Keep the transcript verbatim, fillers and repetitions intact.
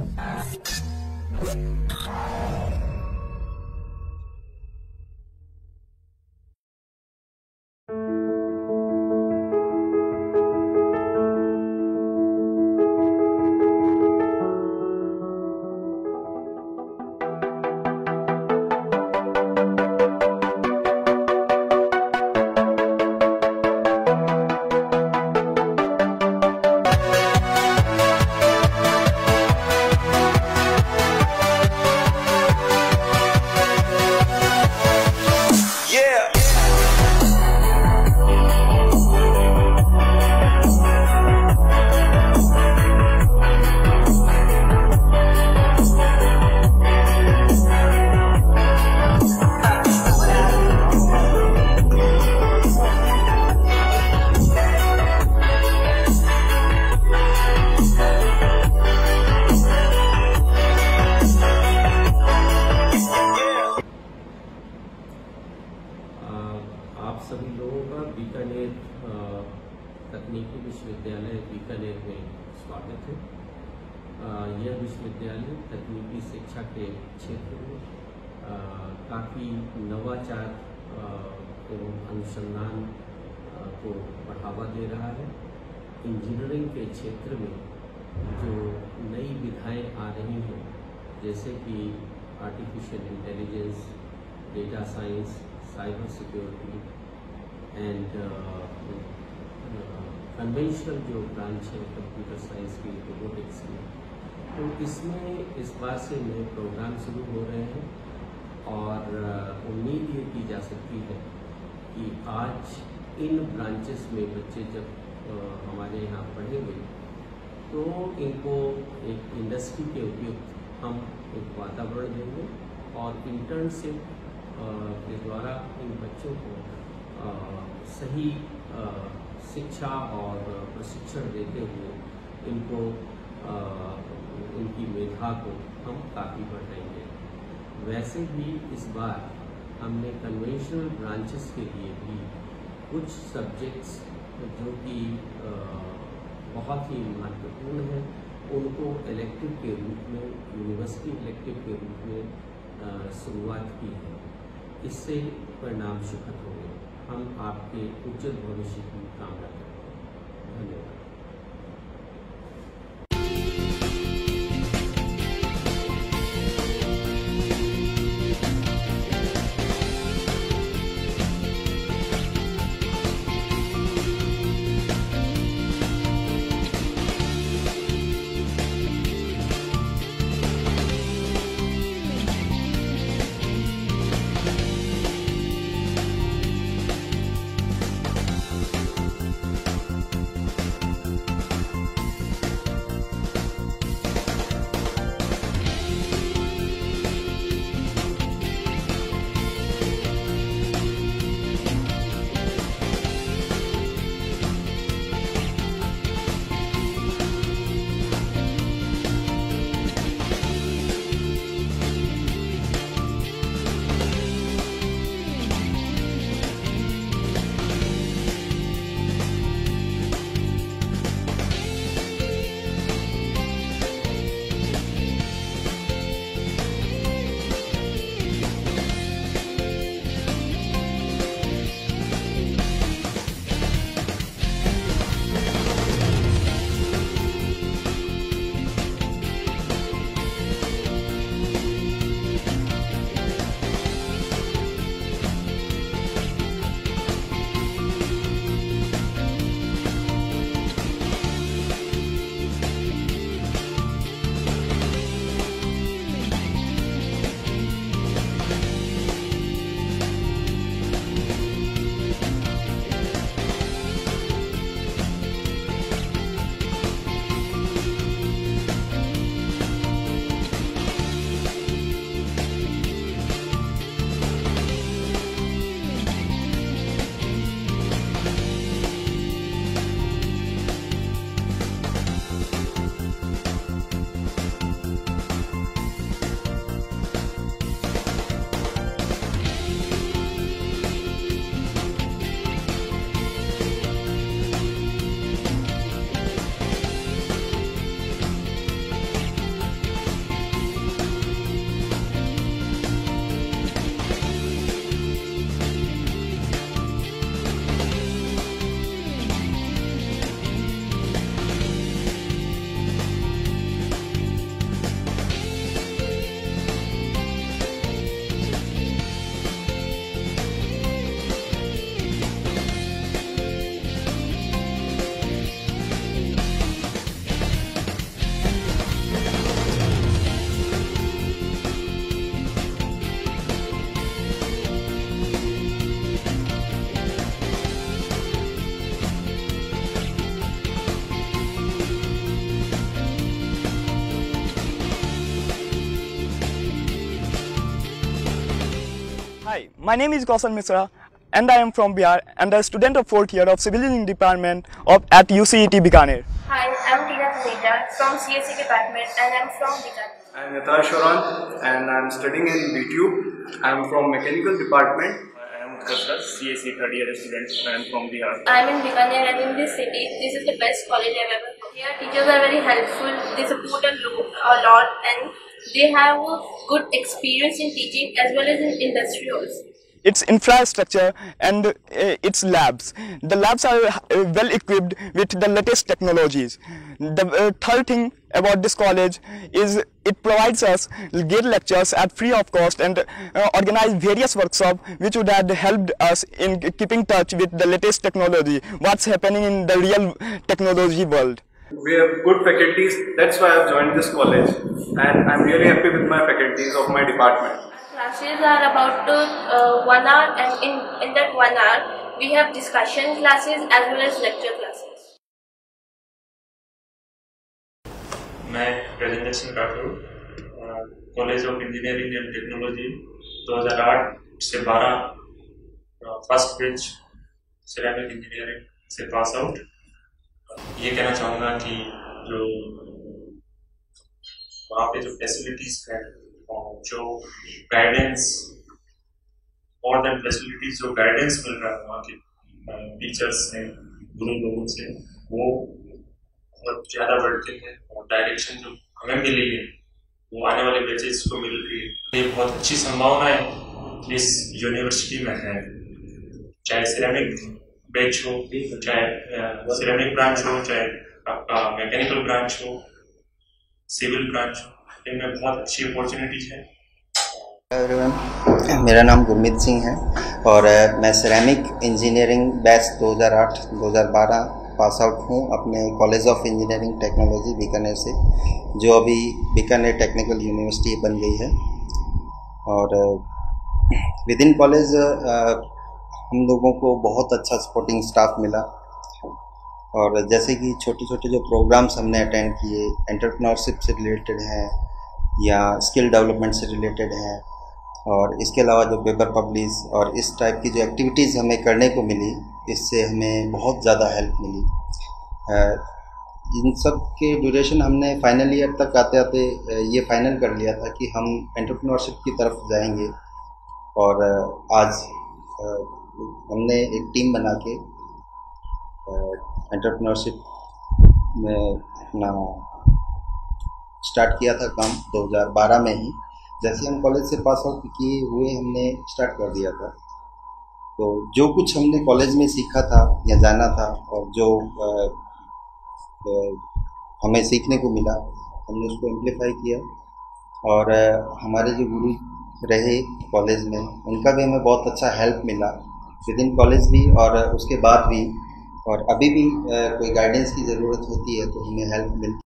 सभी लोगों का बीकानेर तकनीकी विश्वविद्यालय बीकानेर में स्वागत है। यह विश्वविद्यालय तकनीकी शिक्षा के क्षेत्र में काफ़ी नवाचार एवं अनुसंधान को बढ़ावा दे रहा है। इंजीनियरिंग के क्षेत्र में जो नई विधाएं आ रही हैं, जैसे कि artificial intelligence, data science, cyber security and conventional जो ब्रांच है कंप्यूटर साइंस की, रोबोटिक्स की, तो इसमें इस बार से नए प्रोग्राम शुरू हो रहे हैं और uh, उम्मीद ये की जा सकती है कि आज इन ब्रांचेस में बच्चे जब uh, हमारे यहाँ पढ़ेंगे तो इनको एक इंडस्ट्री के उपयुक्त हम एक वातावरण देंगे और इंटर्नशिप के द्वारा इन बच्चों को आ, सही आ, शिक्षा और प्रशिक्षण देते हुए इनको आ, इनकी मेधा को हम काफ़ी बढ़ाएंगे। वैसे भी इस बार हमने कन्वेंशनल ब्रांचेस के लिए भी कुछ सब्जेक्ट्स जो कि बहुत ही महत्वपूर्ण हैं उनको इलेक्टिव के रूप में, यूनिवर्सिटी इलेक्टिव के रूप में शुरुआत की है। इससे परिणाम सुखद होंगे। हम आपके उज्जवल भविष्य की कामना करते हैं। धन्यवाद। Hi, my name is Kaushal Misra and I am from Bihar and a student of fourth year of Civil Engineering Department of, at U C E T Bikaner. Hi, I'm Tina Taneja from C S E Department and I'm from Bikaner. I'm Yatar Shoran and I'm studying in B T U. I'm from Mechanical Department. I am Utkarsh, C S E third year student and I am from Bihar. I'm in Bikaner and in this city, this is the best college I've ever known. Here teachers are very helpful, they support a lo- a lot and they have a good experience in teaching as well as in industry also. Its infrastructure and uh, its labs. The labs are uh, well equipped with the latest technologies. The uh, third thing about this college is it provides us great lectures at free of cost and uh, organize various workshops which would have helped us in keeping touch with the latest technology, what's happening in the real technology world. We have good faculties, that's why I've joined this college and I'm really happy with my faculties of my department. Classes are about uh, one hour and in, in that one hour we have discussion classes as well as lecture classes. मैं Rajendra Singh Rathore college of engineering and technology दो हज़ार आठ से बारह first batch ceramic engineering से pass out. ये कहना चाहूँगा कि जो वहाँ पे जो फैसिलिटीज़ हैं, जो गाइडेंस और देन फैसिलिटीज जो गाइडेंस मिल रहा है वहाँ के टीचर्स से, गुरु लोगों से, वो बहुत ज़्यादा बढ़ते हैं और डायरेक्शन जो हमें मिली है वो आने वाले बैचेस को मिल रही है। ये बहुत अच्छी संभावनाएं इस यूनिवर्सिटी में है, चाहे सिरेमिक बैच हो, चाहे सिरेमिक ब्रांच हो, चाहे आपका मैकेनिकल ब्रांच हो, सिविल ब्रांच हो, इनमें बहुत अच्छी अपॉर्चुनिटीज है। मेरा नाम गुरमीत सिंह है और मैं सिरेमिक इंजीनियरिंग बैच दो हज़ार आठ दो हज़ार बारह पास आउट हूँ अपने college of engineering technology Bikaner से, जो अभी बीकानेर टेक्निकल यूनिवर्सिटी बन गई है। और विद इन कॉलेज हम लोगों को बहुत अच्छा सपोर्टिंग स्टाफ मिला और जैसे कि छोटे छोटे जो प्रोग्राम्स हमने अटेंड किए एंटरप्रेन्योरशिप से रिलेटेड हैं या स्किल डेवलपमेंट से रिलेटेड हैं, और इसके अलावा जो पेपर पब्लिश और इस टाइप की जो एक्टिविटीज़ हमें करने को मिली, इससे हमें बहुत ज़्यादा हेल्प मिली। इन सब के ड्यूरेशन हमने फाइनल ईयर तक आते आते ये फाइनल कर लिया था कि हम एंटरप्रेन्योरशिप की तरफ जाएंगे। और आज हमने एक टीम बना के एंटरप्रेन्योरशिप में अपना स्टार्ट किया था काम दो हज़ार बारह में ही। जैसे हम कॉलेज से पास आउट किए हुए हमने स्टार्ट कर दिया था। तो जो कुछ हमने कॉलेज में सीखा था या जाना था और जो आ, आ, हमें सीखने को मिला, हमने उसको एम्प्लीफाई किया। और आ, हमारे जो गुरु रहे कॉलेज में, उनका भी हमें बहुत अच्छा हेल्प मिला विद इन कॉलेज भी और उसके बाद भी। और अभी भी आ, कोई गाइडेंस की ज़रूरत होती है तो हमें हेल्प मिलती है।